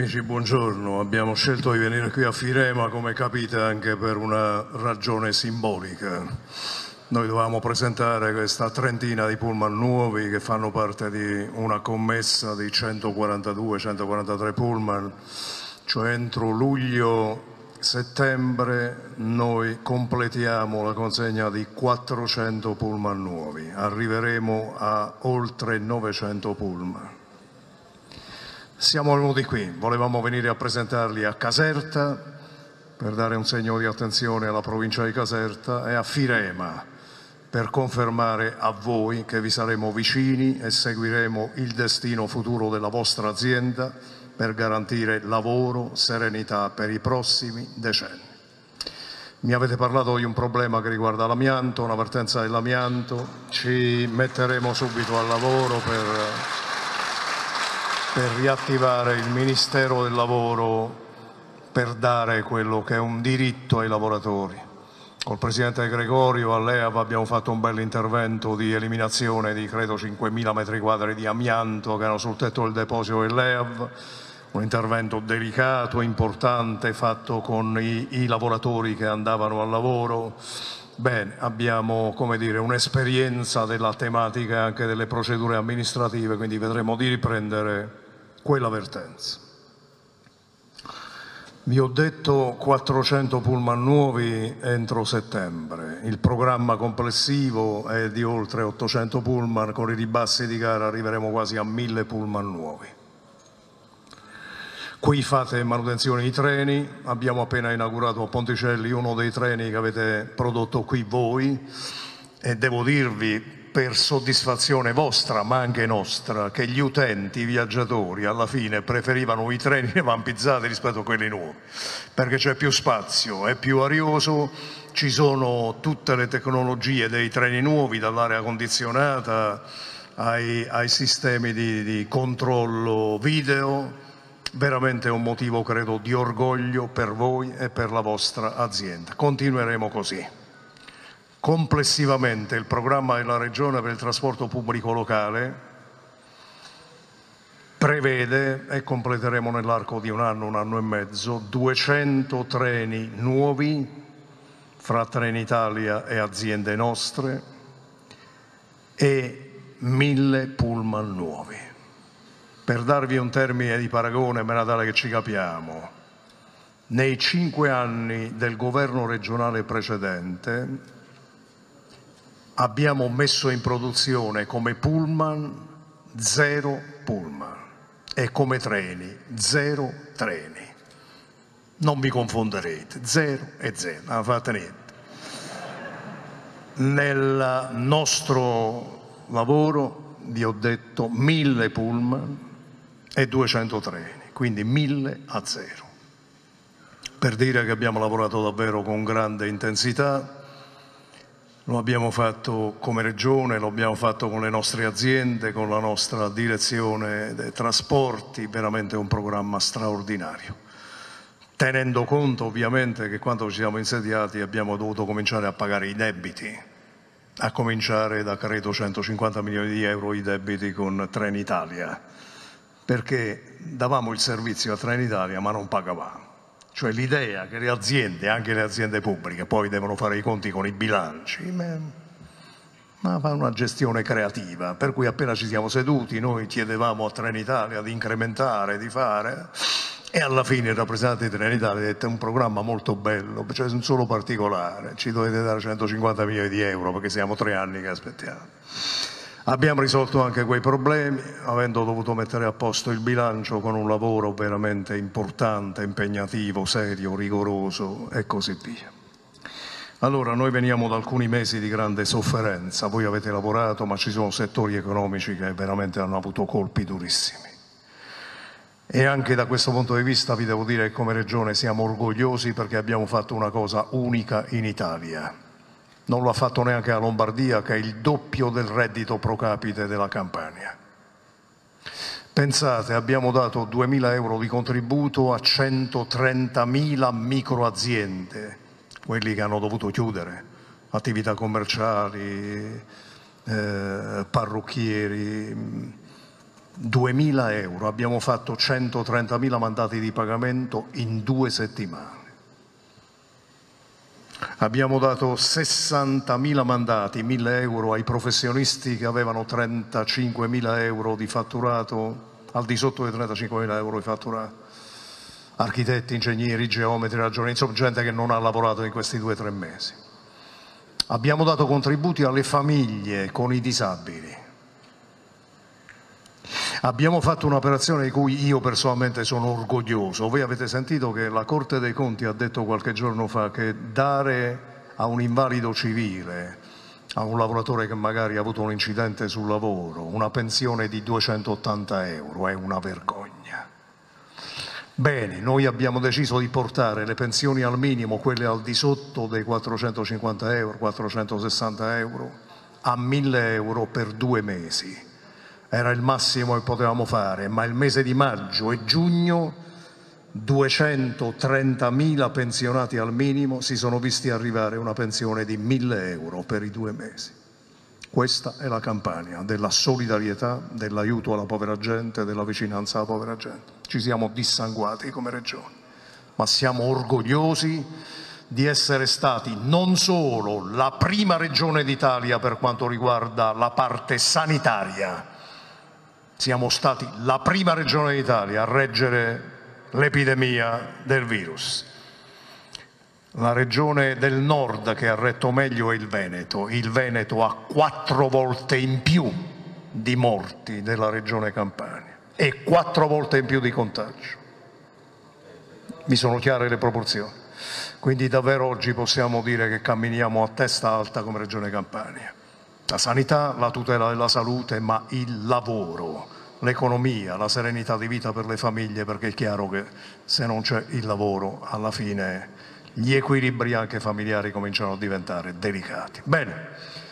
Amici, buongiorno. Abbiamo scelto di venire qui a Firema, come capite, anche per una ragione simbolica. Noi dovevamo presentare questa trentina di pullman nuovi che fanno parte di una commessa di 142-143 pullman, cioè entro luglio-settembre noi completiamo la consegna di 400 pullman nuovi, arriveremo a oltre 900 pullman. Siamo venuti qui, volevamo venire a presentarli a Caserta per dare un segno di attenzione alla provincia di Caserta e a Firema per confermare a voi che vi saremo vicini e seguiremo il destino futuro della vostra azienda per garantire lavoro, serenità per i prossimi decenni. Mi avete parlato di un problema che riguarda l'amianto, un'avvertenza dell'amianto, ci metteremo subito al lavoro per riattivare il Ministero del Lavoro per dare quello che è un diritto ai lavoratori. Col Presidente Gregorio all'EAV abbiamo fatto un bel intervento di eliminazione di credo 5.000 metri quadri di amianto che erano sul tetto del deposito dell'EAV, un intervento delicato, importante, fatto con i lavoratori che andavano al lavoro. Bene, abbiamo, come dire, un'esperienza della tematica anche delle procedure amministrative, quindi vedremo di riprendere quella vertenza. Vi ho detto 400 pullman nuovi entro settembre, il programma complessivo è di oltre 800 pullman, con i ribassi di gara arriveremo quasi a 1000 pullman nuovi. Qui fate manutenzione di treni, abbiamo appena inaugurato a Ponticelli uno dei treni che avete prodotto qui voi e devo dirvi, per soddisfazione vostra ma anche nostra, che gli utenti, i viaggiatori alla fine preferivano i treni vampizzati rispetto a quelli nuovi, perché c'è più spazio, è più arioso, ci sono tutte le tecnologie dei treni nuovi, dall'aria condizionata ai sistemi di controllo video. Veramente un motivo, credo, di orgoglio per voi e per la vostra azienda. Continueremo così. Complessivamente il programma della Regione per il trasporto pubblico locale prevede, e completeremo nell'arco di un anno e mezzo, 200 treni nuovi fra Trenitalia e aziende nostre e 1000 pullman nuovi. Per darvi un termine di paragone, in maniera tale che ci capiamo, nei 5 anni del governo regionale precedente abbiamo messo in produzione come pullman 0 pullman e come treni 0 treni. Non vi confonderete, 0 e 0, non fate niente. Nel nostro lavoro vi ho detto 1000 pullman e 200 treni, quindi 1000 a 0. Per dire che abbiamo lavorato davvero con grande intensità. Lo abbiamo fatto come Regione, lo abbiamo fatto con le nostre aziende, con la nostra direzione dei trasporti, veramente un programma straordinario. Tenendo conto ovviamente che quando ci siamo insediati abbiamo dovuto cominciare a pagare i debiti, a cominciare da credo 150 milioni di euro i debiti con Trenitalia, perché davamo il servizio a Trenitalia ma non pagavamo. Cioè l'idea che le aziende, anche le aziende pubbliche, poi devono fare i conti con i bilanci, ma fa una gestione creativa, per cui appena ci siamo seduti noi chiedevamo a Trenitalia di incrementare, di fare, e alla fine il rappresentante di Trenitalia ha detto è un programma molto bello, c'è un solo particolare, ci dovete dare 150 milioni di euro perché siamo 3 anni che aspettiamo. Abbiamo risolto anche quei problemi, avendo dovuto mettere a posto il bilancio con un lavoro veramente importante, impegnativo, serio, rigoroso e così via. Allora, noi veniamo da alcuni mesi di grande sofferenza, voi avete lavorato, ma ci sono settori economici che veramente hanno avuto colpi durissimi. E anche da questo punto di vista vi devo dire che come Regione siamo orgogliosi perché abbiamo fatto una cosa unica in Italia. Non lo ha fatto neanche la Lombardia, che è il doppio del reddito pro capite della Campania. Pensate, abbiamo dato 2.000 euro di contributo a 130.000 microaziende, quelli che hanno dovuto chiudere, attività commerciali, parrucchieri, 2.000 euro, abbiamo fatto 130.000 mandati di pagamento in 2 settimane. Abbiamo dato 60.000 mandati, 1.000 euro ai professionisti che avevano 35.000 euro di fatturato, al di sotto dei 35.000 euro di fatturato. Architetti, ingegneri, geometri, ragionieri, insomma gente che non ha lavorato in questi 2 o 3 mesi. Abbiamo dato contributi alle famiglie con i disabili. Abbiamo fatto un'operazione di cui io personalmente sono orgoglioso. Voi avete sentito che la Corte dei Conti ha detto qualche giorno fa che dare a un invalido civile, a un lavoratore che magari ha avuto un incidente sul lavoro, una pensione di 280 euro è una vergogna. Bene, noi abbiamo deciso di portare le pensioni al minimo, quelle al di sotto dei 450 euro, 460 euro, a 1.000 euro per 2 mesi. Era il massimo che potevamo fare, ma il mese di maggio e giugno 230.000 pensionati al minimo si sono visti arrivare una pensione di 1.000 euro per i 2 mesi. Questa è la Campania della solidarietà, dell'aiuto alla povera gente, della vicinanza alla povera gente. Ci siamo dissanguati come regione, ma siamo orgogliosi di essere stati non solo la prima regione d'Italia per quanto riguarda la parte sanitaria, siamo stati la prima regione d'Italia a reggere l'epidemia del virus. La regione del nord che ha retto meglio è il Veneto. Il Veneto ha 4 volte in più di morti della regione Campania e 4 volte in più di contagio. Mi sono chiare le proporzioni? Quindi davvero oggi possiamo dire che camminiamo a testa alta come regione Campania. La sanità, la tutela della salute, ma il lavoro, l'economia, la serenità di vita per le famiglie, perché è chiaro che se non c'è il lavoro alla fine gli equilibri anche familiari cominciano a diventare delicati. Bene,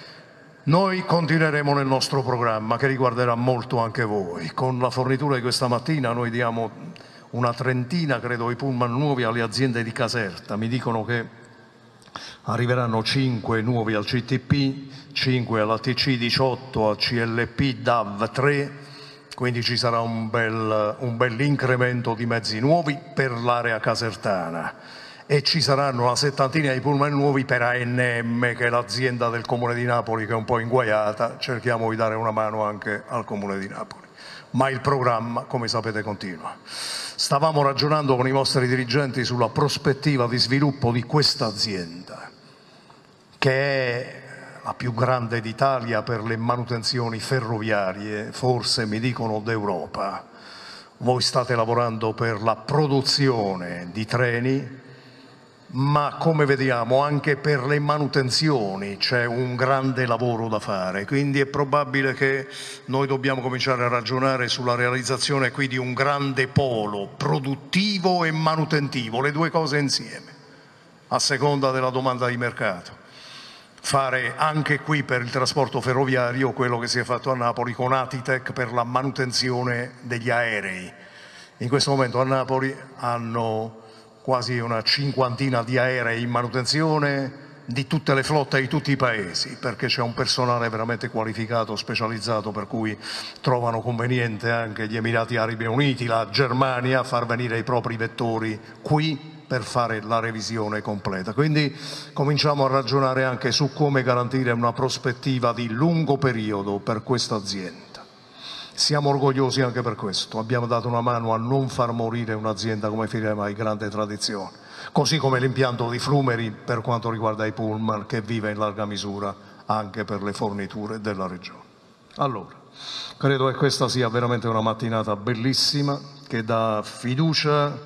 noi continueremo nel nostro programma che riguarderà molto anche voi. Con la fornitura di questa mattina noi diamo una trentina, credo, i pullman nuovi alle aziende di Caserta. Mi dicono che arriveranno 5 nuovi al CTP, 5 alla TC, 18 al CLP, DAV 3, quindi ci sarà un bel incremento di mezzi nuovi per l'area casertana e ci saranno una settantina di pullman nuovi per ANM, che è l'azienda del Comune di Napoli che è un po' inguaiata. Cerchiamo di dare una mano anche al Comune di Napoli. Ma il programma, come sapete, continua. Stavamo ragionando con i vostri dirigenti sulla prospettiva di sviluppo di questa azienda, che è la più grande d'Italia per le manutenzioni ferroviarie, forse mi dicono d'Europa. Voi state lavorando per la produzione di treni, ma come vediamo anche per le manutenzioni c'è un grande lavoro da fare, quindi è probabile che noi dobbiamo cominciare a ragionare sulla realizzazione qui di un grande polo produttivo e manutentivo, le 2 cose insieme, a seconda della domanda di mercato. Fare anche qui per il trasporto ferroviario quello che si è fatto a Napoli con Atitec per la manutenzione degli aerei. In questo momento a Napoli hanno quasi una 50ina di aerei in manutenzione di tutte le flotte di tutti i paesi, perché c'è un personale veramente qualificato, specializzato, per cui trovano conveniente anche gli Emirati Arabi Uniti, la Germania, a far venire i propri vettori qui per fare la revisione completa. Quindi cominciamo a ragionare anche su come garantire una prospettiva di lungo periodo per questa azienda. Siamo orgogliosi anche per questo, abbiamo dato una mano a non far morire un'azienda come Firema di grande tradizione, così come l'impianto di Flumeri per quanto riguarda i pullman, che vive in larga misura anche per le forniture della regione. Allora, credo che questa sia veramente una mattinata bellissima che dà fiducia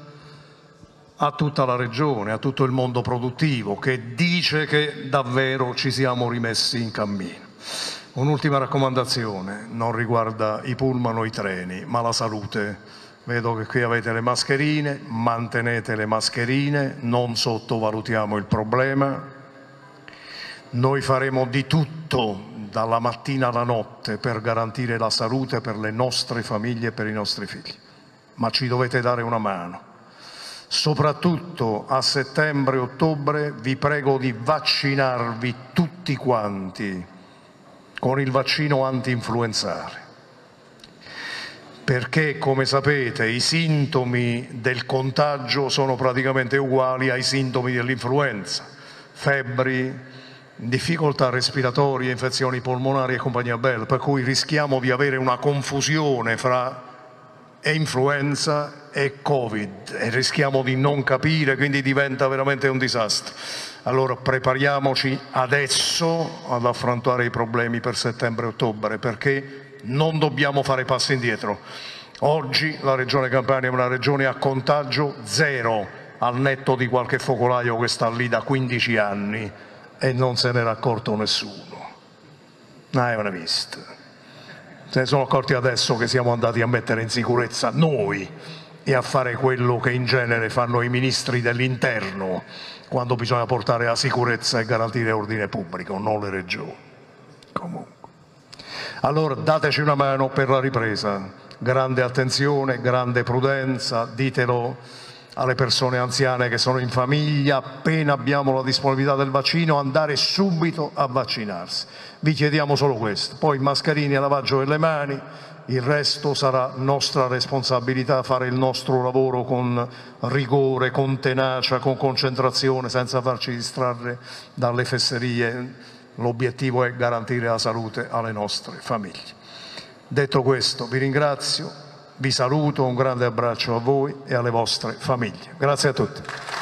a tutta la regione, a tutto il mondo produttivo, che dice che davvero ci siamo rimessi in cammino. Un'ultima raccomandazione, non riguarda i pullman o i treni, ma la salute. Vedo che qui avete le mascherine, mantenete le mascherine, non sottovalutiamo il problema. Noi faremo di tutto, dalla mattina alla notte, per garantire la salute per le nostre famiglie e per i nostri figli. Ma ci dovete dare una mano. Soprattutto a settembre e ottobre vi prego di vaccinarvi tutti quanti con il vaccino anti-influenzale. perché, come sapete, i sintomi del contagio sono praticamente uguali ai sintomi dell'influenza: febbri, difficoltà respiratorie, infezioni polmonari e compagnia bella, per cui rischiamo di avere una confusione fra influenza e Covid e rischiamo di non capire, quindi diventa veramente un disastro. Allora prepariamoci adesso ad affrontare i problemi per settembre e ottobre, perché non dobbiamo fare passi indietro. Oggi la Regione Campania è una regione a contagio zero, al netto di qualche focolaio che sta lì da 15 anni e non se n'era accorto nessuno. Non avevano visto. Se ne sono accorti adesso che siamo andati a mettere in sicurezza noi e a fare quello che in genere fanno i ministri dell'interno quando bisogna portare la sicurezza e garantire ordine pubblico, non le regioni. Comunque. Allora dateci una mano per la ripresa, grande attenzione, grande prudenza, ditelo alle persone anziane che sono in famiglia, appena abbiamo la disponibilità del vaccino andare subito a vaccinarsi. Vi chiediamo solo questo, poi mascherine e lavaggio delle mani, il resto sarà nostra responsabilità, fare il nostro lavoro con rigore, con tenacia, con concentrazione, senza farci distrarre dalle fesserie. L'obiettivo è garantire la salute alle nostre famiglie. Detto questo, vi ringrazio, vi saluto, un grande abbraccio a voi e alle vostre famiglie. Grazie a tutti.